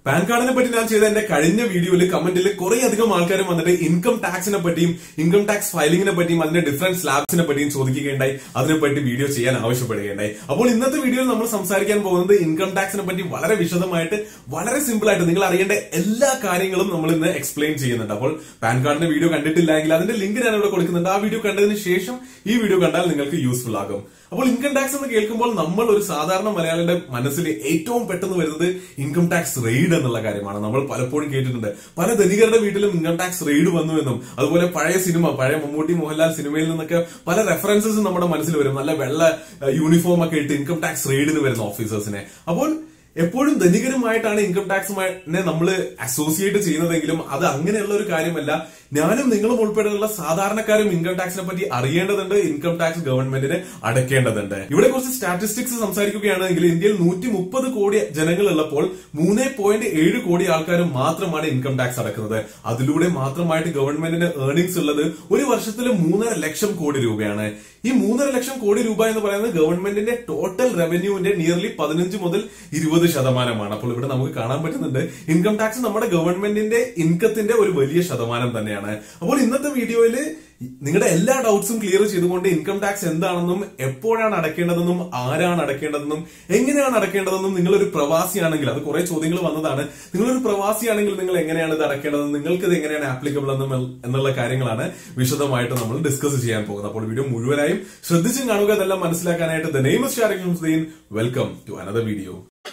Pan കാർഡിനെ പറ്റി ഞാൻ ചെയ്ത എന്റെ കഴിഞ്ഞ വീഡിയോയിൽ കമന്റിൽ കുറെ അധികം ആൾക്കാർ വന്നിട്ട് ഇൻകം ടാക്സിനെ പറ്റിയും ഇൻകം ടാക്സ് ഫയലിംഗിനെ പറ്റിയും അതിന്റെ ഡിഫറെന്റ് സ്ലാബ്സിനെ പറ്റിയും ചോദിക്കുകയുണ്ടായി, അതിനെപ്പറ്റി വീഡിയോ ചെയ്യാൻ ആവശ്യപ്പെടുകയുണ്ടായി. അപ്പോൾ ഇന്നത്തെ വീഡിയോയിൽ നമ്മൾ സംസാരിക്കാൻ പോകുന്നത് ഇൻകം ടാക്സിനെ പറ്റി വളരെ വിശദമായിട്ട്, വളരെ സിമ്പിൾ ആയിട്ട് നിങ്ങൾ അറിയേണ്ട എല്ലാ കാര്യങ്ങളും നമ്മൾ ഇന്ന് എക്സ്പ്ലെയിൻ ചെയ്യുന്നുണ്ട്. അപ്പോൾ പാൻ കാർഡിന്റെ വീഡിയോ കണ്ടിട്ടില്ലെങ്കിൽ അതിന്റെ ലിങ്ക് ഞാൻ ഇവിടെ കൊടുക്കുന്നുണ്ട്. ആ വീഡിയോ കണ്ടതിന് ശേഷം ഈ വീഡിയോ കണ്ടാൽ നിങ്ങൾക്ക് യൂസ്ഫുൾ ആകും. അപ്പോൾ ഇൻകം ടാക്സ് എന്ന് കേൾക്കുമ്പോൾ നമ്മൾ ഒരു സാധാരണ മലയാളിയുടെ മനസ്സിൽ ഏറ്റവും പെട്ടെന്ന് വരുന്നത് ഇൻകം ടാക്സ് റെയ്ഡ് എന്നുള്ള കാര്യമാണ്. നമ്മൾ പലപ്പോഴും കേട്ടിട്ടുണ്ട്, പല ധനികരുടെ വീട്ടിലും ഇൻകം ടാക്സ് റെയ്ഡ് വന്നു എന്നും, അതുപോലെ പഴയ മമ്മൂട്ടി മോഹൻലാൽ സിനിമയിൽ നിന്നൊക്കെ പല റെഫറൻസസ് നമ്മുടെ മനസ്സിൽ വരും. നല്ല വെള്ള യൂണിഫോം ഒക്കെ ഇട്ട് ഇൻകം ടാക്സ് റെയ്ഡിന് വരുന്ന ഓഫീസേഴ്സിനെ. അപ്പോൾ എപ്പോഴും ധനികരുമായിട്ടാണ് ഇൻകം ടാക്സുമായിട്ട് നമ്മൾ അസോസിയേറ്റ് ചെയ്യുന്നതെങ്കിലും അത് അങ്ങനെയുള്ള ഒരു കാര്യമല്ല. ഞാനും നിങ്ങളും ഉൾപ്പെടെയുള്ള സാധാരണക്കാരും ഇൻകം ടാക്സിനെ പറ്റി അറിയേണ്ടതുണ്ട്. ഇൻകം ടാക്സ് ഗവൺമെന്റിന് അടയ്ക്കേണ്ടതുണ്ട്. ഇവിടെ കുറച്ച് സ്റ്റാറ്റിസ്റ്റിക്സ് സംസാരിക്കുകയാണെങ്കിൽ ഇന്ത്യയിൽ 130 കോടി ജനങ്ങളുള്ളപ്പോൾ 3.7 കോടി ആൾക്കാർ മാത്രമാണ് ഇൻകം ടാക്സ് അടക്കുന്നത്. അതിലൂടെ മാത്രമായിട്ട് ഗവൺമെന്റിന് ഏർണിംഗ്സ് ഉള്ളത് ഒരു വർഷത്തിൽ 3.5 ലക്ഷം കോടി രൂപയാണ്. ഈ 3.5 ലക്ഷം കോടി രൂപ എന്ന് പറയുന്നത് ഗവൺമെന്റിന്റെ ടോട്ടൽ റവന്യൂവിന്റെ നിയർലി 15 മുതൽ 20%. അപ്പോൾ ഇവിടെ നമുക്ക് കാണാൻ പറ്റുന്നുണ്ട് ഇൻകം ടാക്സ് നമ്മുടെ ഗവൺമെന്റിന്റെ ഇൻകത്തിന്റെ ഒരു വലിയ ശതമാനം തന്നെയാണ്. അപ്പോൾ ഇന്നത്തെ വീഡിയോയിൽ നിങ്ങളുടെ എല്ലാ ഡൗട്ട്സും ക്ലിയർ ചെയ്തുകൊണ്ട് ഇൻകം ടാക്സ് എന്താണെന്നും, എപ്പോഴാണ് അടയ്ക്കേണ്ടതെന്നും, ആരാണ് അടയ്ക്കേണ്ടതെന്നും, എങ്ങനെയാണ് അടയ്ക്കേണ്ടതെന്നും, നിങ്ങളൊരു പ്രവാസിയാണെങ്കിൽ, അത് കുറെ ചോദ്യങ്ങൾ വന്നതാണ്, നിങ്ങളൊരു പ്രവാസിയാണെങ്കിൽ നിങ്ങൾ എങ്ങനെയാണ് ഇത് അടയ്ക്കേണ്ടതെന്നും, നിങ്ങൾക്ക് ഇത് എങ്ങനെയാണ് ആപ്ലിക്കബിൾ എന്നുള്ള കാര്യങ്ങളാണ് വിശദമായിട്ട് നമ്മൾ ഡിസ്കസ് ചെയ്യാൻ പോകുന്നത്. അപ്പോൾ വീഡിയോ മുഴുവനായും ശ്രദ്ധിച്ചും കാണുക. അതെല്ലാം മനസ്സിലാക്കാനായിട്ട് the name is sharique.samsudheen. Welcome to another video.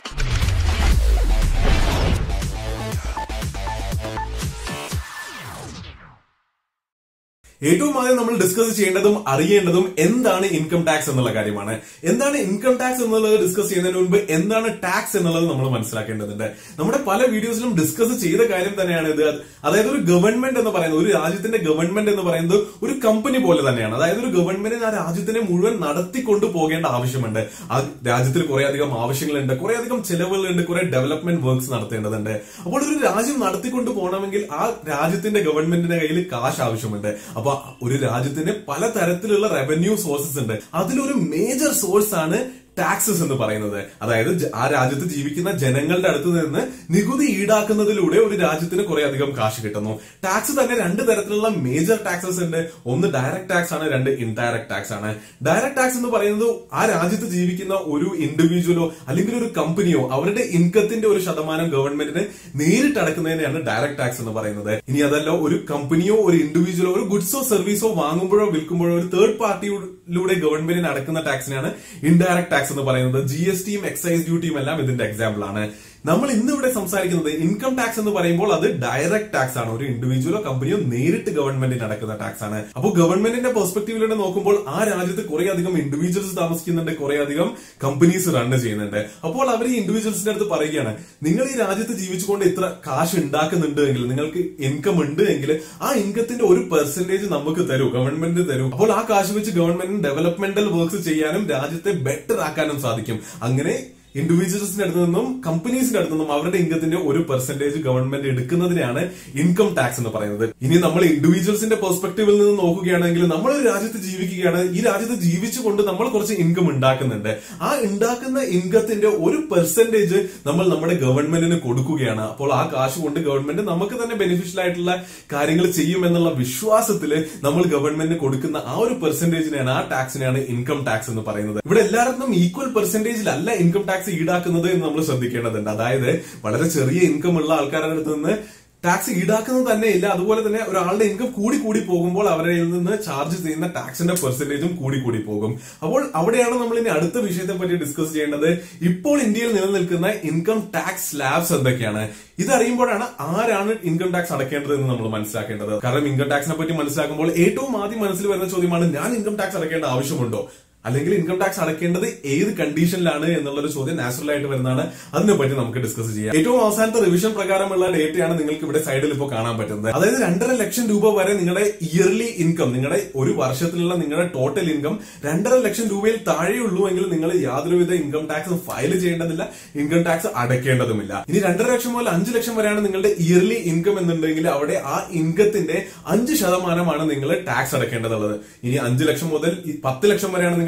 ഏറ്റവും ആദ്യം നമ്മൾ ഡിസ്കസ് ചെയ്യേണ്ടതും അറിയേണ്ടതും എന്താണ് ഇൻകം ടാക്സ് എന്നുള്ള കാര്യമാണ്. എന്താണ് ഇൻകം ടാക്സ് എന്നുള്ളത് ഡിസ്കസ് ചെയ്യുന്നതിന് മുൻപ് എന്താണ് ടാക്സ് എന്നുള്ളത് നമ്മൾ മനസ്സിലാക്കേണ്ടതുണ്ട്. നമ്മുടെ പല വീഡിയോസിലും ഡിസ്കസ് ചെയ്ത കാര്യം തന്നെയാണ് ഇത്. അതായത് ഒരു ഗവൺമെന്റ് എന്ന് പറയുന്നത്, ഒരു രാജ്യത്തിന്റെ ഗവൺമെന്റ് എന്ന് പറയുന്നത് ഒരു കമ്പനി പോലെ തന്നെയാണ്. അതായത് ഒരു ഗവൺമെന്റിന് ആ രാജ്യത്തിനെ മുഴുവൻ നടത്തിക്കൊണ്ടു പോകേണ്ട ആവശ്യമുണ്ട്. ആ രാജ്യത്തിൽ കുറെ അധികം ആവശ്യങ്ങളുണ്ട്, കുറെ അധികം ചെലവുകളുണ്ട്, കുറെ ഡെവലപ്മെന്റ് വർക്ക്സ് നടത്തേണ്ടതുണ്ട്. അപ്പോൾ ഒരു രാജ്യം നടത്തിക്കൊണ്ടു പോകണമെങ്കിൽ ആ രാജ്യത്തിന്റെ ഗവൺമെന്റിന്റെ കയ്യിൽ കാശ് ആവശ്യമുണ്ട്. അപ്പൊ ഒരു രാജ്യത്തിന് പലതരത്തിലുള്ള റവന്യൂ സോഴ്സസ് ഉണ്ട്. അതിലൊരു മേജർ സോഴ്സ് ആണ് ടാക്സസ് എന്ന് പറയുന്നത്. അതായത് ആ രാജ്യത്ത് ജീവിക്കുന്ന ജനങ്ങളുടെ അടുത്ത് നിന്ന് നികുതി ഈടാക്കുന്നതിലൂടെ ഒരു രാജ്യത്തിന് കുറെ അധികം കാശ് കിട്ടുന്നു. ടാക്സ് തന്നെ രണ്ട് തരത്തിലുള്ള മേജർ ടാക്സസ് ഉണ്ട്. ഒന്ന് ഡയറക്ട് ടാക്സ് ആണ്, രണ്ട് ഇൻഡയറക്ട് ടാക്സ് ആണ്. ഡയറക്ട് ടാക്സ് എന്ന് പറയുന്നത് ആ രാജ്യത്ത് ജീവിക്കുന്ന ഒരു ഇൻഡിവിജ്വലോ അല്ലെങ്കിൽ ഒരു കമ്പനിയോ അവരുടെ ഇൻകത്തിന്റെ ഒരു ശതമാനം ഗവൺമെന്റിന് നേരിട്ട് അടക്കുന്നതിനെയാണ് ഡയറക്ട് ടാക്സ് എന്ന് പറയുന്നത്. ഇനി അതല്ല, ഒരു കമ്പനിയോ ഒരു ഇൻഡിവിജ്വലോ ഒരു ഗുഡ്സോ സർവീസോ വാങ്ങുമ്പോഴോ വിൽക്കുമ്പോഴോ ഒരു തേർഡ് പാർട്ടിയിലൂടെ ഗവൺമെന്റിന് അടക്കുന്ന ടാക്സിനെയാണ് ഇൻഡയറക്ട് ടാക്സ് എന്ന് പറയുന്നത്. GSTയും എക്സൈസ് ഡ്യൂട്ടിയും എല്ലാം ഇതിന്റെ എക്സാമ്പിൾ ആണ്. നമ്മൾ ഇന്ന് ഇവിടെ സംസാരിക്കുന്നത് ഇൻകം ടാക്സ് എന്ന് പറയുമ്പോൾ അത് ഡയറക്ട് ടാക്സ് ആണ്. ഒരു ഇൻഡിവിജ്വലോ കമ്പനിയോ നേരിട്ട് ഗവൺമെന്റിന് അടക്കുന്ന ടാക്സ് ആണ്. അപ്പോൾ ഗവൺമെന്റിന്റെ പെർസ്പെക്ടീവിലൂടെ നോക്കുമ്പോൾ ആ രാജ്യത്ത് കുറെ അധികം ഇൻഡിവിജ്വൽസ് താമസിക്കുന്നുണ്ട്, കുറെ അധികം കമ്പനീസ് റൺ ചെയ്യുന്നുണ്ട്. അപ്പോൾ അവർ ഈ ഇൻഡിവിജ്വൽസിന്റെ അടുത്ത് പറയുകയാണ്, നിങ്ങൾ ഈ രാജ്യത്ത് ജീവിച്ചുകൊണ്ട് ഇത്ര കാശ് ഉണ്ടാക്കുന്നുണ്ട് എങ്കിൽ, നിങ്ങൾക്ക് ഇൻകം ഉണ്ട് എങ്കിൽ ആ ഇൻകത്തിന്റെ ഒരു പെർസെന്റേജ് നമുക്ക് തരൂ, ഗവൺമെന്റ് തരൂ. അപ്പോൾ ആ കാശ് വെച്ച് ഗവൺമെന്റിന് ഡെവലപ്മെന്റൽ വർക്ക്സ് ചെയ്യാനും രാജ്യത്തെ ബെറ്റർ ആക്കാനും സാധിക്കും. അങ്ങനെ ഇൻഡിവിജ്വൽസിന്റെ അടുത്ത് നിന്നും കമ്പനീസിന്റെ അടുത്ത് നിന്നും അവരുടെ ഇൻകത്തിന്റെ ഒരു പെർസെന്റേജ് ഗവൺമെന്റ് എടുക്കുന്നതിനാണ് ഇൻകം ടാക്സ് എന്ന് പറയുന്നത്. ഇനി നമ്മൾ ഇൻഡിവിജ്വൽസിന്റെ പെർസ്പെക്ടീവിൽ നിന്ന് നോക്കുകയാണെങ്കിൽ, നമ്മൾ ഒരു രാജ്യത്ത് ജീവിക്കുകയാണ്. ഈ രാജ്യത്ത് ജീവിച്ചുകൊണ്ട് നമ്മൾ കുറച്ച് ഇൻകം ഉണ്ടാക്കുന്നുണ്ട്. ആ ഉണ്ടാക്കുന്ന ഇൻകത്തിന്റെ ഒരു പെർസെന്റേജ് നമ്മൾ നമ്മുടെ ഗവൺമെന്റിന് കൊടുക്കുകയാണ്. അപ്പോൾ ആ കാശ് കൊണ്ട് ഗവൺമെന്റ് നമുക്ക് തന്നെ ബെനിഫിഷ്യൽ ആയിട്ടുള്ള കാര്യങ്ങൾ ചെയ്യുമെന്നുള്ള വിശ്വാസത്തില് നമ്മൾ ഗവൺമെന്റിന് കൊടുക്കുന്ന ആ ഒരു പെർസെന്റേജിനെയാണ്, ആ ടാക്സിനെയാണ് ഇൻകം ടാക്സ് എന്ന് പറയുന്നത്. ഇവിടെ എല്ലാവർക്കും ഈക്വൽ പെർസെന്റേജിലല്ല ഇൻകം ടാക്സ് ഈടാക്കുന്നത് എന്ന് നമ്മൾ ശ്രദ്ധിക്കേണ്ടതുണ്ട്. അതായത് വളരെ ചെറിയ ഇൻകം ഉള്ള ആൾക്കാരുടെ അടുത്ത് നിന്ന് ടാക്സ് ഈടാക്കുന്നത് തന്നെ ഇല്ല. അതുപോലെ തന്നെ ഒരാളുടെ ഇൻകം കൂടി പോകുമ്പോൾ അവരിൽ നിന്ന് ചാർജ് ചെയ്യുന്ന ടാക്സിന്റെ പെർസെന്റേജും കൂടി പോകും. അപ്പോൾ അവിടെയാണ് നമ്മൾ ഇനി അടുത്ത വിഷയത്തെ പറ്റി ഡിസ്കസ് ചെയ്യേണ്ടത്. ഇപ്പോൾ ഇന്ത്യയിൽ നിലനിൽക്കുന്ന ഇൻകം ടാക്സ് സ്ലാബ്സ് എന്തൊക്കെയാണ്? ഇതറിയുമ്പോഴാണ് ആരാണ് ഇൻകം ടാക്സ് അടയ്ക്കേണ്ടത് എന്ന് നമ്മൾ മനസ്സിലാക്കേണ്ടത്. കാരണം ഇൻകം ടാക്സിനെ പറ്റി മനസ്സിലാക്കുമ്പോൾ ഏറ്റവും ആദ്യം മനസ്സിൽ വരുന്ന ചോദ്യമാണ്, ഞാൻ ഇൻകം ടാക്സ് അടയ്ക്കേണ്ട ആവശ്യമുണ്ടോ, അല്ലെങ്കിൽ ഇൻകം ടാക്സ് അടയ്ക്കേണ്ടത് ഏത് കണ്ടീഷനിലാണ് എന്നുള്ളൊരു ചോദ്യം നാച്ചുറൽ ആയിട്ട് വരുന്നതാണ്. അതിനെപ്പറ്റി നമുക്ക് ഡിസ്കസ് ചെയ്യാം. ഏറ്റവും അവസാനത്തെ റിവിഷൻ പ്രകാരമുള്ള ഡേറ്റയാണ് നിങ്ങൾക്ക് ഇവിടെ സൈഡിൽ ഇപ്പോൾ കാണാൻ പറ്റുന്നത്. അതായത് 2.5 ലക്ഷം രൂപ വരെ നിങ്ങളുടെ ഇയർലി ഇൻകം, നിങ്ങളുടെ ഒരു വർഷത്തിലുള്ള നിങ്ങളുടെ ടോട്ടൽ ഇൻകം 2.5 ലക്ഷം രൂപയിൽ താഴെയുള്ളൂ എങ്കിൽ നിങ്ങൾ യാതൊരുവിധ ഇൻകം ടാക്സ് ഫയൽ ചെയ്യേണ്ടതില്ല, ഇൻകം ടാക്സ് അടയ്ക്കേണ്ടതുമില്ല. ഇനി 2.5 ലക്ഷം മുതൽ 5 ലക്ഷം വരെയാണ് നിങ്ങളുടെ ഇയർലി ഇൻകം എന്നുണ്ടെങ്കിൽ അവിടെ ആ ഇൻകത്തിന്റെ 5% നിങ്ങൾ ടാക്സ് അടയ്ക്കേണ്ടതുള്ളത്. ഇനി 5 ലക്ഷം മുതൽ 10 ലക്ഷം വരെയാണ് നിങ്ങൾ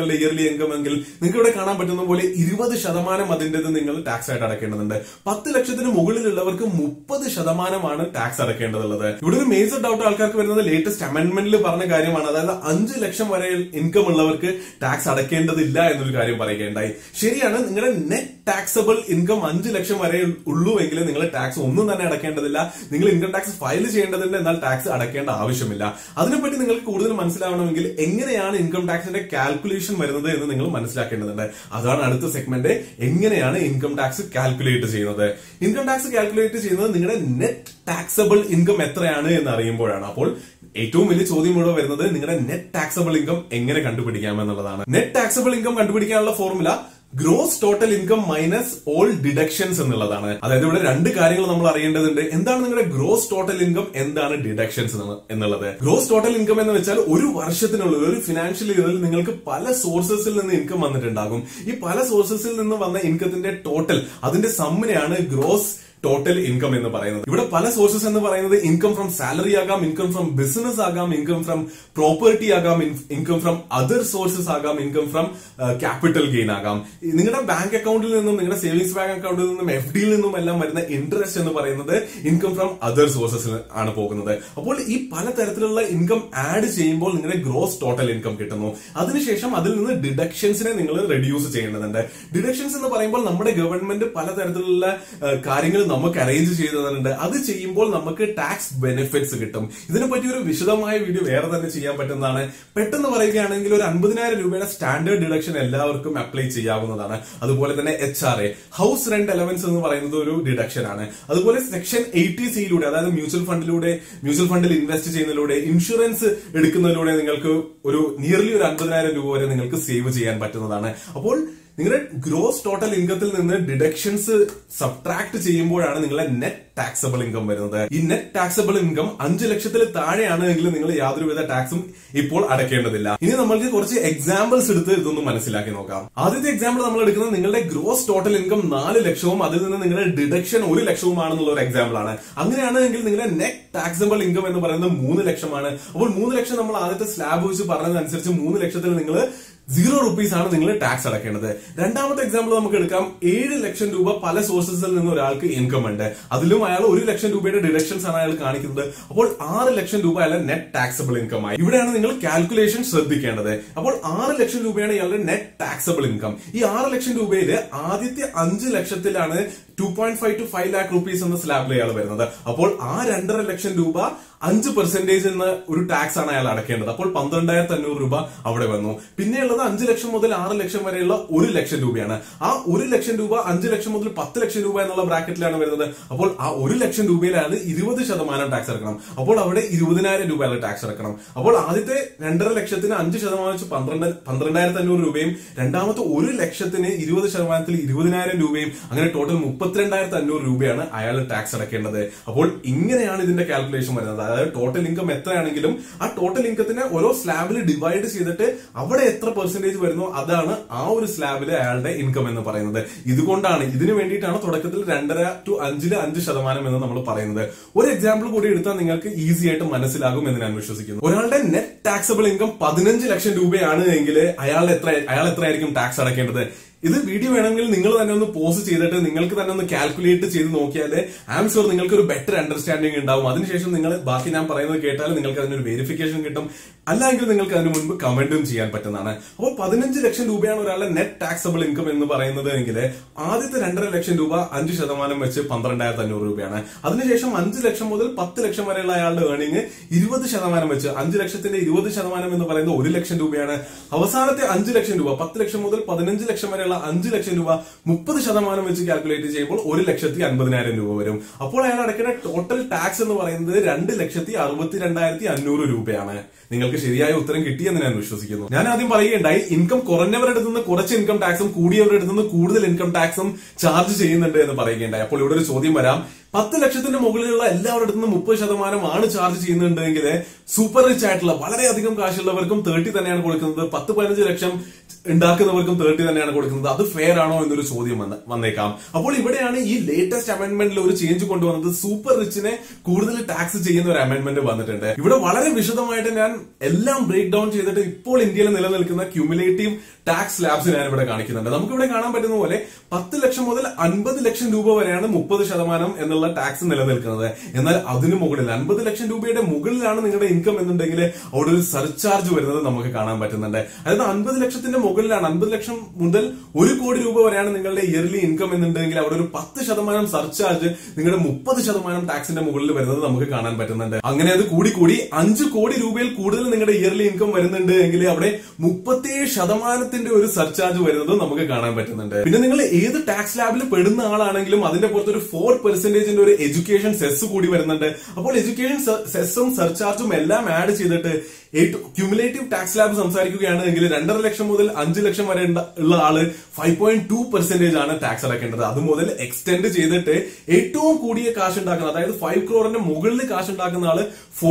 നിങ്ങളുടെ ഇയർലി ഇൻകം എങ്കിൽ നിങ്ങൾക്ക് ഇവിടെ കാണാൻ പറ്റുന്ന പോലെ 20% അതിന്റേത് നിങ്ങൾ ടാക്സ് ആയിട്ട് അടക്കേണ്ടതുണ്ട്. 10 ലക്ഷത്തിന് മുകളിലുള്ളവർക്ക് 30% ടാക്സ് അടക്കേണ്ടതുള്ളത്. ഇവിടെ ഒരു മേജർ ഡൗട്ട് ആൾക്കാർക്ക് വരുന്നത് ലേറ്റസ്റ്റ് അമെന്റ്മെന്റിൽ പറഞ്ഞ കാര്യമാണ്. അതായത് 5 ലക്ഷം വരെ ഇൻകം ഉള്ളവർക്ക് ടാക്സ് അടക്കേണ്ടതില്ല എന്നൊരു കാര്യം പറയുകയുണ്ടായി. ശരിയാണ്, നിങ്ങളുടെ നെറ്റ് ടാക്സബിൾ ഇൻകം 5 ലക്ഷം വരെ ഉള്ളൂ എങ്കിൽ നിങ്ങൾ ടാക്സ് ഒന്നും തന്നെ അടക്കേണ്ടതില്ല. നിങ്ങൾ ഇൻകം ടാക്സ് ഫയൽ ചെയ്യേണ്ടതുണ്ട്, എന്നാൽ ടാക്സ് അടക്കേണ്ട ആവശ്യമില്ല. അതിനെപ്പറ്റി നിങ്ങൾക്ക് കൂടുതൽ മനസ്സിലാവണമെങ്കിൽ എങ്ങനെയാണ് ഇൻകം ടാക്സിന്റെ കാൽക്കുലേഷൻ വരുന്നത് എന്ന് നിങ്ങൾ മനസ്സിലാക്കേണ്ടതുണ്ട്. അതാണ് അടുത്ത സെഗ്മെന്റ്, എങ്ങനെയാണ് ഇൻകം ടാക്സ് കാൽക്കുലേറ്റ് ചെയ്യുന്നത്. ഇൻകം ടാക്സ് കാൽക്കുലേറ്റ് ചെയ്യുന്നത് നിങ്ങളുടെ നെറ്റ് ടാക്സബിൾ ഇൻകം എത്രയാണ് എന്ന് അറിയുമ്പോഴാണ്. അപ്പോൾ ഏറ്റവും വലിയ ചോദ്യം ഇവിടെ വരുന്നത് നിങ്ങളുടെ നെറ്റ് ടാക്സബിൾ ഇൻകം എങ്ങനെ കണ്ടുപിടിക്കാം എന്നുള്ളതാണ്. നെറ്റ് ടാക്സബിൾ ഇൻകം കണ്ടുപിടിക്കാനുള്ള formula gross total income minus all deductions എന്നുള്ളതാണ്. അതായത് ഇവിടെ രണ്ട് കാര്യങ്ങൾ നമ്മൾ അറിയേണ്ടതുണ്ട്. എന്താണ് നിങ്ങളുടെ ഗ്രോസ് ടോട്ടൽ ഇൻകം, എന്താണ് ഡിഡക്ഷൻസ് എന്നുള്ളത്. ഗ്രോസ് ടോട്ടൽ ഇൻകം എന്ന് വെച്ചാൽ ഒരു വർഷത്തിനുള്ളിൽ, ഒരു ഫിനാൻഷ്യൽ ഇയറിൽ നിങ്ങൾക്ക് പല സോഴ്സസിൽ നിന്ന് ഇൻകം വന്നിട്ടുണ്ടാകും. ഈ പല സോഴ്സസിൽ നിന്ന് വന്ന ഇൻകത്തിന്റെ ടോട്ടൽ, അതിന്റെ സമ്മിനെയാണ് ഗ്രോസ് ടോട്ടൽ ഇൻകം എന്ന് പറയുന്നത്. ഇവിടെ പല സോഴ്സസ് എന്ന് പറയുന്നത് ഇൻകം ഫ്രം സാലറി ആകാം, ഇൻകം ഫ്രം ബിസിനസ് ആകാം, ഇൻകം ഫ്രം പ്രോപ്പർട്ടി ആകാം, ഇൻകം ഫ്രം അതർ സോഴ്സസ് ആകാം, ഇൻകം ഫ്രം ക്യാപിറ്റൽ ഗെയിൻ ആകാം. നിങ്ങളുടെ ബാങ്ക് അക്കൗണ്ടിൽ നിന്നും, നിങ്ങളുടെ സേവിങ്സ് ബാങ്ക് അക്കൗണ്ടിൽ നിന്നും, എഫ് ഡിയിൽ നിന്നും എല്ലാം വരുന്ന ഇൻട്രസ്റ്റ് എന്ന് പറയുന്നത് ഇൻകം ഫ്രം അതർ സോഴ്സസിൽ ആണ് പോകുന്നത്. അപ്പോൾ ഈ പലതരത്തിലുള്ള ഇൻകം ആഡ് ചെയ്യുമ്പോൾ നിങ്ങളുടെ ഗ്രോസ് ടോട്ടൽ ഇൻകം കിട്ടുന്നു. അതിനുശേഷം അതിൽ നിന്ന് ഡിഡക്ഷൻസിനെ നിങ്ങൾ റെഡ്യൂസ് ചെയ്യേണ്ടതുണ്ട്. ഡിഡക്ഷൻസ് എന്ന് പറയുമ്പോൾ നമ്മുടെ ഗവൺമെന്റ് പലതരത്തിലുള്ള കാര്യങ്ങൾ നമുക്ക് അറേഞ്ച് ചെയ്ത് തന്നിട്ടുണ്ട്. അത് ചെയ്യുമ്പോൾ നമുക്ക് ടാക്സ് ബെനിഫിറ്റ്സ് കിട്ടും. ഇതിനെപ്പറ്റി ഒരു വിശദമായ വീഡിയോ വേറെ തന്നെ ചെയ്യാൻ പറ്റുന്നതാണ്. പെട്ടെന്ന് പറയുകയാണെങ്കിൽ ഒരു 50,000 രൂപയുടെ സ്റ്റാൻഡേർഡ് ഡിഡക്ഷൻ എല്ലാവർക്കും അപ്ലൈ ചെയ്യാവുന്നതാണ്. അതുപോലെ തന്നെ HRA, ഹൗസ് റെന്റ് അലവൻസ് എന്ന് പറയുന്നത് ഒരു ഡിഡക്ഷൻ ആണ്. അതുപോലെ സെക്ഷൻ 80C അതായത് മ്യൂച്വൽ ഫണ്ടിൽ ഇൻവെസ്റ്റ് ചെയ്യുന്നതിലൂടെ, ഇൻഷുറൻസ് എടുക്കുന്നതിലൂടെ നിങ്ങൾക്ക് ഒരു നിയർലി ഒരു 50,000 രൂപ വരെ നിങ്ങൾക്ക് സേവ് ചെയ്യാൻ പറ്റുന്നതാണ്. അപ്പോൾ നിങ്ങളുടെ ഗ്രോസ് ടോട്ടൽ ഇൻകത്തിൽ നിന്ന് ഡിഡക്ഷൻസ് സബ്ട്രാക്ട് ചെയ്യുമ്പോഴാണ് നിങ്ങളുടെ നെറ്റ് ടാക്സബിൾ ഇൻകം വരുന്നത്. ഈ നെറ്റ് ടാക്സബിൾ ഇൻകം 5 ലക്ഷത്തിൽ താഴെയാണ് എങ്കിൽ നിങ്ങൾ യാതൊരുവിധ ടാക്സും ഇപ്പോൾ അടയ്ക്കേണ്ടതില്ല. ഇനി നമ്മൾക്ക് കുറച്ച് എക്സാമ്പിൾസ് എടുത്ത് ഇതൊന്ന് മനസ്സിലാക്കി നോക്കാം. ആദ്യത്തെ എക്സാമ്പിൾ നമ്മൾ എടുക്കുന്നത് നിങ്ങളുടെ ഗ്രോസ് ടോട്ടൽ ഇൻകം 4 ലക്ഷവും അതിൽ നിന്ന് നിങ്ങളുടെ ഡിഡക്ഷൻ 1 ലക്ഷവുമാണെന്നുള്ള ഒരു എക്സാമ്പിൾ ആണ്. അങ്ങനെയാണെങ്കിൽ നിങ്ങളുടെ നെറ്റ് ടാക്സബിൾ ഇൻകം എന്ന് പറയുന്നത് 3 ലക്ഷമാണ്. അപ്പോൾ 3 ലക്ഷം നമ്മൾ ആദ്യത്തെ സ്ലാബ് വെച്ച് പറഞ്ഞതനുസരിച്ച് 3 ലക്ഷത്തിൽ നിങ്ങൾ 0 rupees ആണ് നിങ്ങൾ ടാക്സ് അടക്കേണ്ടത്. രണ്ടാമത്തെ എക്സാമ്പിൾ നമുക്ക് എടുക്കാം. 7 ലക്ഷം രൂപ പല സോഴ്സസിൽ നിന്ന് ഒരാൾക്ക് ഇൻകം ഉണ്ട്. അതിലും അയാൾ 1 ലക്ഷം രൂപയുടെ ഡിഡക്ഷൻസ് ആണ് അയാൾ കാണിക്കുന്നത്. അപ്പോൾ 6 ലക്ഷം രൂപ അയാളുടെ നെറ്റ് ടാക്സബിൾ ഇൻകം ആയി. ഇവിടെയാണ് നിങ്ങൾ കാൽക്കുലേഷൻ ശ്രദ്ധിക്കേണ്ടത്. അപ്പോൾ 6 ലക്ഷം രൂപയാണ് ഇയാളുടെ നെറ്റ് ടാക്സബിൾ ഇൻകം. ഈ 6 ലക്ഷം രൂപയിൽ ആദ്യത്തെ 5 ലക്ഷത്തിലാണ് 2.5 to 5 lakh rupees എന്ന സ്ലാബിൽ അയാൾ വരുന്നത്. അപ്പോൾ ആ 2.5 ലക്ഷം രൂപ 5% എന്ന ഒരു ടാക്സ് ആണ് അയാൾ അടക്കേണ്ടത്. അപ്പോൾ 12,500 രൂപ അവിടെ വന്നു. പിന്നെയുള്ളത് 5 ലക്ഷം മുതൽ 6 ലക്ഷം വരെയുള്ള 1 ലക്ഷം രൂപയാണ്. ആ 1 ലക്ഷം രൂപ 5 ലക്ഷം മുതൽ 10 ലക്ഷം രൂപ എന്നുള്ള ബ്രാക്കറ്റിലാണ് വരുന്നത്. അപ്പോൾ ആ 1 ലക്ഷം രൂപയിലാണ് 20% ടാക്സ് അടക്കണം. അപ്പോൾ അവിടെ 20,000 രൂപ ടാക്സ് അടക്കണം. അപ്പോൾ ആദ്യത്തെ 2.5 ലക്ഷത്തിന് 5% വെച്ച് 12,500 രൂപയും രണ്ടാമത്തെ 1 ലക്ഷത്തിന് 20% 20,000 രൂപയും, അങ്ങനെ ടോട്ടൽ 32,500 രൂപയാണ് അയാൾ ടാക്സ് അടക്കേണ്ടത്. അപ്പോൾ ഇങ്ങനെയാണ് ഇതിന്റെ കാൽക്കുലേഷൻ വരുന്നത്. അതായത് ടോട്ടൽ ഇൻകം എത്രയാണെങ്കിലും ആ ടോട്ടൽ ഇൻകത്തിനെ ഓരോ സ്ലാബിൽ ഡിവൈഡ് ചെയ്തിട്ട് അവിടെ എത്ര പെർസെന്റേജ് വരുന്നോ അതാണ് ആ ഒരു സ്ലാബിലെ അയാളുടെ ഇൻകം എന്ന് പറയുന്നത്. ഇതുകൊണ്ടാണ്, ഇതിനു വേണ്ടിയിട്ടാണ് തുടക്കത്തിൽ 2.5 to 5% എന്ന് നമ്മൾ പറയുന്നത്. ഒരു എക്സാമ്പിൾ കൂടി എടുത്താൽ നിങ്ങൾക്ക് ഈസി ആയിട്ട് മനസ്സിലാകും എന്ന് ഞാൻ വിശ്വസിക്കുന്നു. ഒരാളുടെ നെറ്റ് ടാക്സബിൾ ഇൻകം 15 ലക്ഷം രൂപയാണ് എങ്കിൽ അയാൾ എത്രയായിരിക്കും ടാക്സ് അടക്കേണ്ടത്? ഇത് വീഡിയോ വേണമെങ്കിൽ നിങ്ങൾ തന്നെ ഒന്ന് പോസ്റ്റ് ചെയ്തിട്ട് നിങ്ങൾക്ക് തന്നെ ഒന്ന് കാൽക്കുലേറ്റ് ചെയ്ത് നോക്കിയാൽ ഐ ആം ഷുവർ നിങ്ങൾക്ക് ഒരു ബെറ്റർ അണ്ടർസ്റ്റാൻഡിംഗ് ഉണ്ടാവും. അതിനുശേഷം നിങ്ങൾ ബാക്കി ഞാൻ പറയുന്നത് കേട്ടാൽ നിങ്ങൾക്ക് അതിനൊരു വെരിഫിക്കേഷൻ കിട്ടും. അല്ലെങ്കിൽ നിങ്ങൾക്ക് അതിന് മുൻപ് കമന്റും ചെയ്യാൻ പറ്റുന്നതാണ്. അപ്പോൾ 15 ലക്ഷം രൂപയാണ് ഒരാളുടെ നെറ്റ് ടാക്സബിൾ ഇൻകം എന്ന് പറയുന്നത് എങ്കിൽ ആദ്യത്തെ 2.5 ലക്ഷം രൂപ 5% വെച്ച് 12,500 രൂപയാണ്. അതിനുശേഷം 5 ലക്ഷം മുതൽ 10 ലക്ഷം വരെയുള്ള അയാളുടെ ഏർണിംഗ് 20% വെച്ച് 5 ലക്ഷത്തിന്റെ 20% എന്ന് പറയുന്നത് 1 ലക്ഷം രൂപയാണ്. അവസാനത്തെ 5 ലക്ഷം രൂപ 10 ലക്ഷം മുതൽ 15 ലക്ഷം വരെയുള്ള 5 ലക്ഷം രൂപ 30% വെച്ച് കാൽക്കുലേറ്റ് ചെയ്യുമ്പോൾ 1,50,000 രൂപ വരും. അപ്പോൾ അയാൾ അടയ്ക്കുന്ന ടോട്ടൽ ടാക്സ് എന്ന് പറയുന്നത് 2,62,500 രൂപയാണ്. നിങ്ങൾക്ക് ശരിയായ ഉത്തരം കിട്ടിയെന്ന് ഞാൻ വിശ്വസിക്കുന്നു. ഞാൻ ആദ്യം പറയുകയുണ്ടായി, ഇൻകം കുറഞ്ഞവരുടെ അടുത്ത് നിന്ന് കുറച്ച് ഇൻകം ടാക്സും കൂടിയവരുടെ അടുത്ത് നിന്ന് കൂടുതൽ ഇൻകം ടാക്സും ചാർജ് ചെയ്യുന്നുണ്ട് എന്ന് പറയുകയുണ്ടായി. അപ്പോൾ ഇവിടെ ഒരു ചോദ്യം വരാം, 10 ലക്ഷത്തിന്റെ മുകളിലുള്ള എല്ലാവരുടെ അടുത്തും 30% ചാർജ് ചെയ്യുന്നുണ്ടെങ്കിൽ സൂപ്പർ റിച്ച് ആയിട്ടുള്ള വളരെയധികം കാശുള്ളവർക്കും 30 തന്നെയാണ് കൊടുക്കുന്നത്. 10-15 ലക്ഷം ഉണ്ടാക്കുന്നവർക്കും 30 തന്നെയാണ് കൊടുക്കുന്നത്. അത് ഫെയർ ആണോ എന്നൊരു ചോദ്യം വന്നേക്കാം. അപ്പോൾ ഇവിടെയാണ് ഈ ലേറ്റസ്റ്റ് അമെന്റ്മെന്റിൽ ഒരു ചേഞ്ച് കൊണ്ടുവന്നത്. സൂപ്പർ റിച്ചിനെ കൂടുതൽ ടാക്സ് ചെയ്യുന്ന ഒരു അമെന്റ്മെന്റ് വന്നിട്ടുണ്ട്. ഇവിടെ വളരെ വിശദമായിട്ട് ഞാൻ എല്ലാം ബ്രേക്ക് ഡൗൺ ചെയ്തിട്ട് ഇപ്പോൾ ഇന്ത്യയിൽ നിലനിൽക്കുന്ന ക്യൂമുലേറ്റീവ് ടാക്സ് സ്ലാബ്സ് ഞാൻ ഇവിടെ കാണിക്കുന്നുണ്ട്. നമുക്കിവിടെ കാണാൻ പറ്റുന്ന പോലെ 10 ലക്ഷം മുതൽ 50 ലക്ഷം രൂപ വരെയാണ് 30% എന്നുള്ള ടാക്സ് നിലനിൽക്കുന്നത്. എന്നാൽ അതിന് മുകളിൽ 50 ലക്ഷം രൂപയുടെ മുകളിലാണ് നിങ്ങളുടെ ഇൻകം എന്നുണ്ടെങ്കിൽ അവിടെ ഒരു സർചാർജ് വരുന്നത് നമുക്ക് കാണാൻ പറ്റുന്നുണ്ട്. അതായത് 50 ലക്ഷത്തിന്റെ മുകളിലാണ്, 50 ലക്ഷം മുതൽ 1 കോടി രൂപ വരെയാണ് നിങ്ങളുടെ ഇയർലി ഇൻകം എന്നുണ്ടെങ്കിൽ അവിടെ ഒരു 10% സർചാർജ് നിങ്ങളുടെ 30% ടാക്സിന്റെ മുകളിൽ വരുന്നത് നമുക്ക് കാണാൻ പറ്റുന്നുണ്ട്. അങ്ങനെ അത് കൂടി 5 കോടി രൂപയിൽ കൂടുതൽ നിങ്ങളുടെ ഇയർലി ഇൻകം വരുന്നുണ്ട് എങ്കിൽ അവിടെ 37% ഒരു സർചാർജ് വരുന്നത് നമുക്ക് കാണാൻ പറ്റുന്നുണ്ട്. പിന്നെ നിങ്ങൾ ഏത് ടാക്സ് സ്ലാബിൽ പെടുന്ന ആളാണെങ്കിലും അതിന്റെ പുറത്ത് ഒരു 4% ഒരു എഡ്യൂക്കേഷൻ സെസ് കൂടി വരുന്നുണ്ട്. അപ്പോൾ എഡ്യൂക്കേഷൻ സെസ്സും സർചാർജും എല്ലാം ആഡ് ചെയ്തിട്ട് ക്യൂമുലേറ്റീവ് ടാക്സ് സ്ലാബ് സംസാരിക്കുകയാണെങ്കിൽ 2.5 ലക്ഷം മുതൽ 5 ലക്ഷം വരെ ഉള്ള ആള് 5.2% ആണ് ടാക്സ് അടക്കേണ്ടത്. അതുമുതൽ എക്സ്റ്റെൻഡ് ചെയ്തിട്ട് ഏറ്റവും കൂടിയ കാശ് ഉണ്ടാക്കുന്ന, അതായത് 5 crore മുകളിൽ കാശ് ഉണ്ടാക്കുന്ന ആള്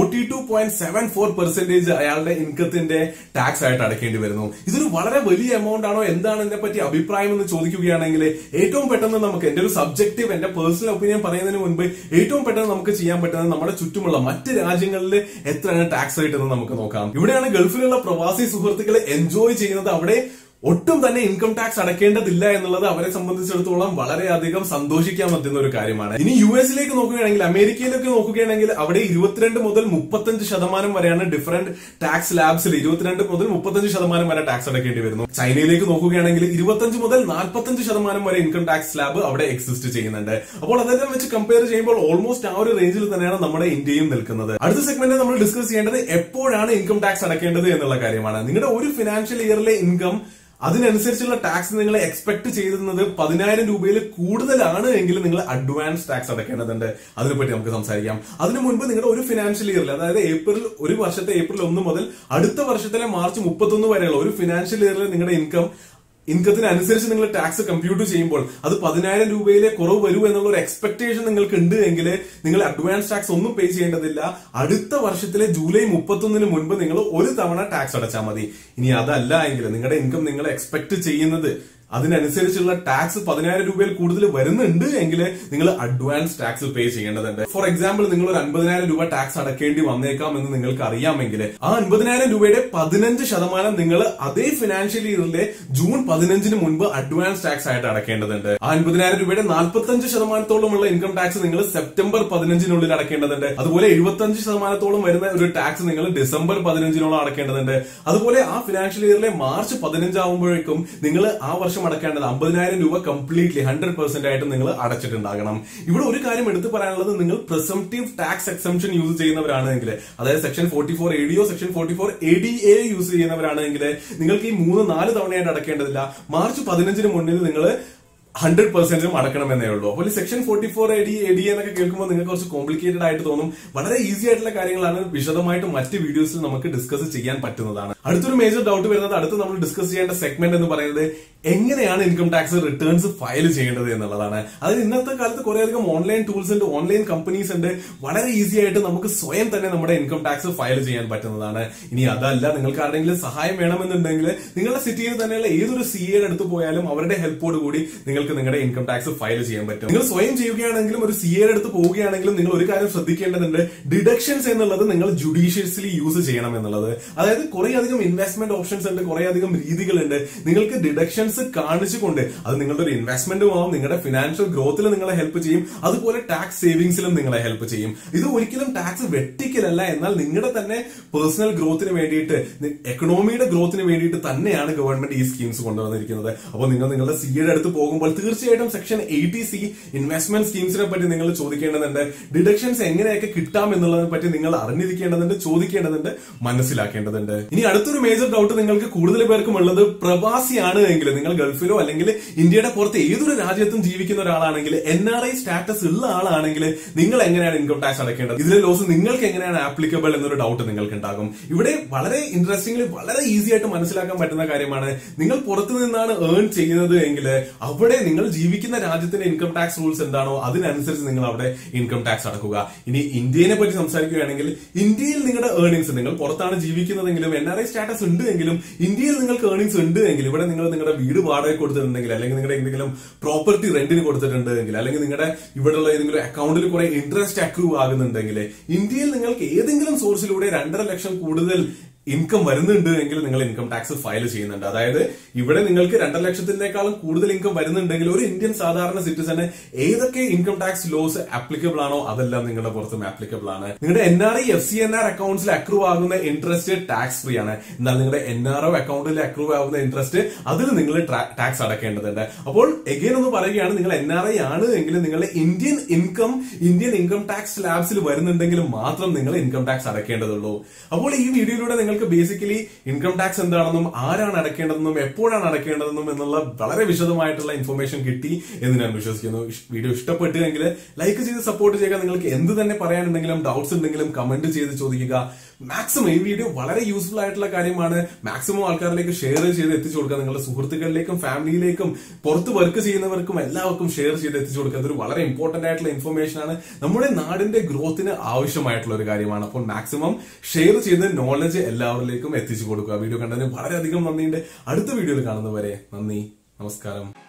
42.74% അയാളുടെ ഇൻകത്തിന്റെ ടാക്സ് ആയിട്ട് അടക്കേണ്ടി വരുന്നു. ഇതൊരു വളരെ വലിയ എമൗണ്ട് ആണോ, എന്താണ് ഇതിനെ പറ്റി അഭിപ്രായം എന്ന് ചോദിക്കുകയാണെങ്കിൽ ഏറ്റവും പെട്ടെന്ന് നമുക്ക്, എന്റെ ഒരു സബ്ജക്റ്റീവ്, എന്റെ പേഴ്സണൽ ഒപ്പീനിയൻ പറയുന്നതിന് മുൻപ് ഏറ്റവും പെട്ടെന്ന് നമുക്ക് ചെയ്യാൻ പറ്റുന്നത് നമ്മുടെ ചുറ്റുമുള്ള മറ്റ് രാജ്യങ്ങളിൽ എത്രയാണ് ടാക്സ് റേറ്റ് എന്ന് നമുക്ക് നോക്കാം. ഇവിടെയാണ് ഗൾഫിലുള്ള പ്രവാസി സുഹൃത്തുക്കളെ എൻജോയ് ചെയ്യുന്നത്. അവിടെ ഒട്ടും തന്നെ ഇൻകം ടാക്സ് അടക്കേണ്ടതില്ല എന്നുള്ളത് അവരെ സംബന്ധിച്ചിടത്തോളം വളരെയധികം സന്തോഷിക്കാൻ പറ്റുന്ന ഒരു കാര്യമാണ്. ഇനി US നോക്കുകയാണെങ്കിൽ, അമേരിക്കയിലേക്ക് നോക്കുകയാണെങ്കിൽ അവിടെ 22 മുതൽ 35% വരെയാണ് ഡിഫറെന്റ് ടാക്സ് സ്ലാബ്സിൽ 22 മുതൽ 35% വരെ ടാക്സ് അടക്കേണ്ടി വരുന്നു. ചൈനയിലേക്ക് നോക്കുകയാണെങ്കിൽ 25 മുതൽ 45% വരെ ഇൻകം ടാക്സ് സ്ലാബ് അവിടെ എക്സിസ്റ്റ് ചെയ്യുന്നുണ്ട്. അപ്പോൾ അതെല്ലാം വെച്ച് കമ്പയർ ചെയ്യുമ്പോൾ ഓൾമോസ്റ്റ് ആ ഒരു റേഞ്ചിൽ തന്നെയാണ് നമ്മുടെ ഇന്ത്യയും നിൽക്കുന്നത്. അടുത്ത സെഗ്മെന്റിൽ നമ്മൾ ഡിസ്കസ് ചെയ്യേണ്ടത് എപ്പോഴാണ് ഇൻകം ടാക്സ് അടക്കേണ്ടത് എന്നുള്ള കാര്യമാണ്. നിങ്ങളുടെ ഒരു ഫിനാൻഷ്യൽ ഇയറിലെ ഇൻകം അതിനനുസരിച്ചുള്ള ടാക്സ് നിങ്ങൾ എക്സ്പെക്ട് ചെയ്യുന്നത് 10,000 രൂപയിൽ കൂടുതലാണ് എങ്കിൽ നിങ്ങൾ അഡ്വാൻസ് ടാക്സ് അടക്കേണ്ടതുണ്ട്. അതിനെപ്പറ്റി നമുക്ക് സംസാരിക്കാം. അതിനു മുൻപ് നിങ്ങളുടെ ഒരു ഫിനാൻഷ്യൽ ഇയറിൽ, അതായത് ഒരു വർഷത്തെ ഏപ്രിൽ 1 മുതൽ അടുത്ത വർഷത്തിലെ മാർച്ച് 31 വരെയുള്ള ഒരു ഫിനാൻഷ്യൽ ഇയറിൽ നിങ്ങളുടെ ഇൻകത്തിനനുസരിച്ച് നിങ്ങൾ ടാക്സ് കമ്പ്യൂട്ട് ചെയ്യുമ്പോൾ അത് 10,000 രൂപയിലെ കുറവ് വരൂ എന്നുള്ള ഒരു എക്സ്പെക്ടേഷൻ നിങ്ങൾക്ക് ഉണ്ട് എങ്കിൽ നിങ്ങൾ അഡ്വാൻസ് ടാക്സ് ഒന്നും പേ ചെയ്യേണ്ടതില്ല. അടുത്ത വർഷത്തിലെ ജൂലൈ 31 മുൻപ് നിങ്ങൾ ഒരു തവണ ടാക്സ് അടച്ചാൽ മതി. ഇനി അതല്ല എങ്കിൽ നിങ്ങളുടെ ഇൻകം നിങ്ങൾ എക്സ്പെക്ട് ചെയ്യുന്നത് അതിനനുസരിച്ചുള്ള ടാക്സ് 10,000 രൂപയിൽ കൂടുതൽ വരുന്നുണ്ട് എങ്കിൽ നിങ്ങൾ അഡ്വാൻസ് ടാക്സ് പേ ചെയ്യേണ്ടതുണ്ട്. ഫോർ എക്സാമ്പിൾ, നിങ്ങൾ ഒരു 50,000 രൂപ ടാക്സ് അടക്കേണ്ടി വന്നേക്കാം എന്ന് നിങ്ങൾക്ക് അറിയാമെങ്കിൽ ആ 50,000 രൂപയുടെ 15% നിങ്ങൾ അതേ ഫിനാൻഷ്യൽ ഇയറിലെ ജൂൺ 15 മുൻപ് അഡ്വാൻസ് ടാക്സ് ആയിട്ട് അടക്കേണ്ടതുണ്ട്. ആ 50,000 രൂപയുടെ 45%-ഓളമുള്ള ഇൻകം ടാക്സ് നിങ്ങൾ സെപ്റ്റംബർ 15 അടക്കേണ്ടതുണ്ട്. അതുപോലെ 75% വരുന്ന ഒരു ടാക്സ് നിങ്ങൾ ഡിസംബർ 15 അടക്കേണ്ടതുണ്ട്. അതുപോലെ ആ ഫിനാൻഷ്യൽ ഇയറിലെ മാർച്ച് 15 ആകുമ്പോഴേക്കും നിങ്ങൾ ആ വർഷം അടക്കേണ്ടത് 50,000 രൂപ കംപ്ലീറ്റ്ലി 100% ആയിട്ട് നിങ്ങൾ അടച്ചിട്ടുണ്ടാകണം. ഇവിടെ ഒരു കാര്യം എടുത്തു പറയാനുള്ളത്, നിങ്ങൾ പ്രിസംപ്റ്റീവ് ടാക്സ് എക്സംഷൻ യൂസ് ചെയ്യുന്നവരാണെങ്കിൽ, അതായത് section 44 ADO, section 44 ADA use ചെയ്യുന്നവരാണെങ്കിൽ നിങ്ങൾക്ക് ഈ 3-4 തവണയായിട്ട് അടക്കേണ്ടതില്ല. മാർച്ച് 15 മുന്നിൽ നിങ്ങൾ 100% അടക്കണമെന്നേ ഉള്ളൂ. അപ്പോൾ സെക്ഷൻ 44 ADA എന്നൊക്കെ കേൾക്കുമ്പോൾ നിങ്ങൾക്ക് കുറച്ച് കോംപ്ലിക്കേറ്റഡ് ആയിട്ട് തോന്നും. വളരെ ഈസി ആയിട്ടുള്ള കാര്യങ്ങളാണ്. വിശദമായിട്ട് മറ്റ് വീഡിയോസിൽ നമുക്ക് ഡിസ്കസ് ചെയ്യാൻ പറ്റുന്നതാണ്. അടുത്തൊരു മേജർ ഡൗട്ട് വരുന്നത്, അടുത്ത് നമ്മൾ ഡിസ്കസ് ചെയ്യേണ്ട സെഗ്മെന്റ് എന്ന് പറയുന്നത് എങ്ങനെയാണ് ഇൻകം ടാക്സ് റിട്ടേൺസ് ഫയൽ ചെയ്യേണ്ടത് എന്നുള്ളതാണ്. അതായത് ഇന്നത്തെ കാലത്ത് കുറേയധികം ഓൺലൈൻ ടൂൾസ് ഉണ്ട്, ഓൺലൈൻ കമ്പനീസ് ഉണ്ട്. വളരെ ഈസി ആയിട്ട് നമുക്ക് സ്വയം തന്നെ നമ്മുടെ ഇൻകം ടാക്സ് ഫയൽ ചെയ്യാൻ പറ്റുന്നതാണ്. ഇനി അതല്ല, നിങ്ങൾക്ക് ആരുടെങ്കിലും സഹായം വേണമെന്നുണ്ടെങ്കിൽ നിങ്ങളുടെ സിറ്റിയിൽ തന്നെയുള്ള ഏതൊരു CA അടുത്ത് പോയാലും അവരുടെ ഹെൽപ്പോട് കൂടി നിങ്ങൾക്ക് നിങ്ങളുടെ ഇൻകം ടാക്സ് ഫയൽ ചെയ്യാൻ പറ്റും. നിങ്ങൾ സ്വയം ചെയ്യുകയാണെങ്കിലും ഒരു CA അടുത്ത് പോവുകയാണെങ്കിലും നിങ്ങൾ ഒരു കാര്യം ശ്രദ്ധിക്കേണ്ടതുണ്ട്. ഡിഡക്ഷൻസ് എന്നുള്ളത് നിങ്ങൾ ജുഡീഷ്യസ്ലി യൂസ് ചെയ്യണം എന്നുള്ളത്. അതായത് കുറേയധികം ഇൻവെസ്റ്റ്മെന്റ് ഓപ്ഷൻസ് ഉണ്ട്, കുറേയധികം രീതികളുണ്ട്. നിങ്ങൾക്ക് ഡിഡക്ഷൻസ് കാണിച്ചുകൊണ്ട് അത് നിങ്ങളുടെ ഒരു ഇൻവെസ്റ്റ്മെന്റും ആവും, നിങ്ങളുടെ ഫിനാൻഷ്യൽ ഗ്രോത്തിൽ നിങ്ങളെ ഹെൽപ്പ് ചെയ്യും, അതുപോലെ ടാക്സ് സേവിങ്സിലും നിങ്ങളെ ഹെൽപ്പ് ചെയ്യും. ഇത് ഒരിക്കലും ടാക്സ് വെട്ടിക്കലല്ല, എന്നാൽ നിങ്ങളുടെ തന്നെ പേഴ്സണൽ ഗ്രോത്തിന് വേണ്ടിയിട്ട്, എക്കണോമിയുടെ ഗ്രോത്തിന് വേണ്ടിയിട്ട് തന്നെയാണ് ഗവൺമെന്റ് ഈ സ്കീംസ് കൊണ്ടുവന്നിരിക്കുന്നത്. അപ്പോൾ നിങ്ങൾ നിങ്ങളുടെ CA അടുത്ത് പോകുമ്പോൾ തീർച്ചയായിട്ടും സെക്ഷൻ 80C ഇൻവെസ്റ്റ്മെന്റ് സ്കീംസിനെ പറ്റി നിങ്ങൾ ചോദിക്കേണ്ടതുണ്ട്. ഡിഡക്ഷൻസ് എങ്ങനെയൊക്കെ കിട്ടാം എന്നുള്ളതിനെ പറ്റി നിങ്ങൾ അറിഞ്ഞിരിക്കേണ്ടതുണ്ട്, ചോദിക്കേണ്ടതുണ്ട്, മനസ്സിലാക്കേണ്ടതുണ്ട്. ഇനി അടുത്തൊരു മേജർ ഡൗട്ട് നിങ്ങൾക്ക് കൂടുതൽ പേർക്കും ഉള്ളത്, പ്രവാസിയാണ് എങ്കിൽ, നിങ്ങൾ ഗൾഫിലോ അല്ലെങ്കിൽ ഇന്ത്യയുടെ പുറത്ത് ഏതൊരു രാജ്യത്തും ജീവിക്കുന്ന ഒരാളാണെങ്കിൽ NRI സ്റ്റാറ്റസ് ഉള്ള ആളാണെങ്കിൽ നിങ്ങൾ എങ്ങനെയാണ് ഇൻകം ടാക്സ് അടയ്ക്കേണ്ടത്, ഇതിലെ ലോസ് നിങ്ങൾക്ക് എങ്ങനെയാണ് ആപ്ലിക്കബിൾ എന്നൊരു ഡൗട്ട് നിങ്ങൾക്ക് ഉണ്ടാകും. ഇവിടെ വളരെ ഇൻട്രസ്റ്റിംഗ്ലി വളരെ ഈസി ആയിട്ട് മനസ്സിലാക്കാൻ പറ്റുന്ന കാര്യമാണ്. നിങ്ങൾ പുറത്തു നിന്നാണ് ഏൺ ചെയ്യുന്നത് എങ്കിൽ അവിടെ നിങ്ങൾ ജീവിക്കുന്ന രാജ്യത്തിന്റെ ഇൻകം ടാക്സ് റൂൾസ് എന്താണോ അതിനനുസരിച്ച് നിങ്ങൾ അവിടെ ഇൻകം ടാക്സ് അടക്കുക. ഇനി ഇന്ത്യയെ പറ്റി സംസാരിക്കുകയാണെങ്കിൽ ഇന്ത്യയിൽ നിങ്ങളുടെ ഏർണിംഗ്സ്, നിങ്ങൾ പുറത്താണ് ജീവിക്കുന്നതെങ്കിലും NRI സ്റ്റാറ്റസ് ഉണ്ട് എങ്കിലും ഇന്ത്യയിൽ നിങ്ങൾക്ക് ഏർണിംഗ്സ് ഉണ്ട് എങ്കിൽ ഇവിടെ നിങ്ങൾ നിങ്ങളുടെ വീട് വാടക കൊടുത്തിട്ടുണ്ടെങ്കിൽ അല്ലെങ്കിൽ നിങ്ങളുടെ എന്തെങ്കിലും പ്രോപ്പർട്ടി റെന്റിന് കൊടുത്തിട്ടുണ്ടെങ്കിൽ അല്ലെങ്കിൽ നിങ്ങളുടെ ഇവിടെയുള്ള ഏതെങ്കിലും അക്കൗണ്ടിൽ കുറെ ഇൻട്രസ്റ്റ് അക്രൂ ആകുന്നുണ്ടെങ്കിൽ ഇന്ത്യയിൽ നിങ്ങൾക്ക് ഏതെങ്കിലും സോഴ്സിലൂടെ 2.5 ലക്ഷം കൂടുതൽ ഇൻകം വരുന്നുണ്ട് എങ്കിൽ നിങ്ങൾ ഇൻകം ടാക്സ് ഫയൽ ചെയ്യുന്നുണ്ട്. അതായത് ഇവിടെ നിങ്ങൾക്ക് 2 ലക്ഷത്തിനേക്കാളും കൂടുതൽ ഇൻകം വരുന്നുണ്ടെങ്കിൽ ഒരു ഇന്ത്യൻ സാധാരണ സിറ്റിസന് ഏതൊക്കെ ഇൻകം ടാക്സ് ലോസ് ആപ്ലിക്കബിൾ ആണോ അതെല്ലാം നിങ്ങളുടെ പുറത്തും ആപ്ലിക്കബിൾ ആണ്. നിങ്ങളുടെ NRI FCNR അക്കൗണ്ട്സിൽ അക്രൂ ആകുന്ന ഇൻട്രസ്റ്റ് ടാക്സ് ഫ്രീ ആണ്. എന്നാൽ നിങ്ങളുടെ NRO അക്കൗണ്ടിൽ അക്രൂ ആകുന്ന ഇൻട്രസ്റ്റ് അതിൽ നിങ്ങൾ ടാക്സ് അടക്കേണ്ടതുണ്ട്. അപ്പോൾ എഗെയിൻ ഒന്ന് പറയുകയാണ്, നിങ്ങൾ NRI ആണ് എങ്കിൽ നിങ്ങളുടെ ഇന്ത്യൻ ഇൻകം ടാക്സ് സ്ലാബ്സിൽ വരുന്നുണ്ടെങ്കിൽ മാത്രം നിങ്ങൾ ഇൻകം ടാക്സ് അടക്കേണ്ടതുള്ളൂ. അപ്പോൾ ഈ വീഡിയോയിലൂടെ നിങ്ങൾ ബേസിക്കലി ഇൻകം ടാക്സ് എന്താണെന്നും ആരാണ് അടയ്ക്കേണ്ടതെന്നും എപ്പോഴാണ് അടയ്ക്കേണ്ടതെന്നും എന്നുള്ള വളരെ വിശദമായിട്ടുള്ള ഇൻഫർമേഷൻ കിട്ടി എന്ന് ഞാൻ വിശ്വസിക്കുന്നു. വീഡിയോ ഇഷ്ടപ്പെട്ടുവെങ്കിൽ ലൈക്ക് ചെയ്ത് സപ്പോർട്ട് ചെയ്യുക. നിങ്ങൾക്ക് എന്ത് തന്നെ പറയാനുണ്ടെങ്കിലും ഡൗട്ട്സ് ഉണ്ടെങ്കിലും കമന്റ് ചെയ്ത് ചോദിക്കുക. മാക്സിമം ഈ വീഡിയോ വളരെ യൂസ്ഫുൾ ആയിട്ടുള്ള കാര്യമാണ്. മാക്സിമം ആൾക്കാരിലേക്ക് ഷെയർ ചെയ്ത് എത്തിച്ചു കൊടുക്കുക. നിങ്ങളുടെ സുഹൃത്തുക്കളിലേക്കും ഫാമിലിയിലേക്കും പുറത്ത് വർക്ക് ചെയ്യുന്നവർക്കും എല്ലാവർക്കും ഷെയർ ചെയ്ത് എത്തിച്ചു കൊടുക്കുക. അതൊരു വളരെ ഇമ്പോർട്ടന്റ് ആയിട്ടുള്ള ഇൻഫർമേഷൻ ആണ്. നമ്മുടെ നാടിന്റെ ഗ്രോത്തിന് ആവശ്യമായിട്ടുള്ള ഒരു കാര്യമാണ്. അപ്പോൾ മാക്സിമം ഷെയർ ചെയ്ത് നോളജ് എല്ലാവരിലേക്കും എത്തിച്ചു കൊടുക്കുക. വീഡിയോ കണ്ടതിന് വളരെയധികം നന്ദിയുണ്ട്. അടുത്ത വീഡിയോയിൽ കാണുന്നവരെ നന്ദി, നമസ്കാരം.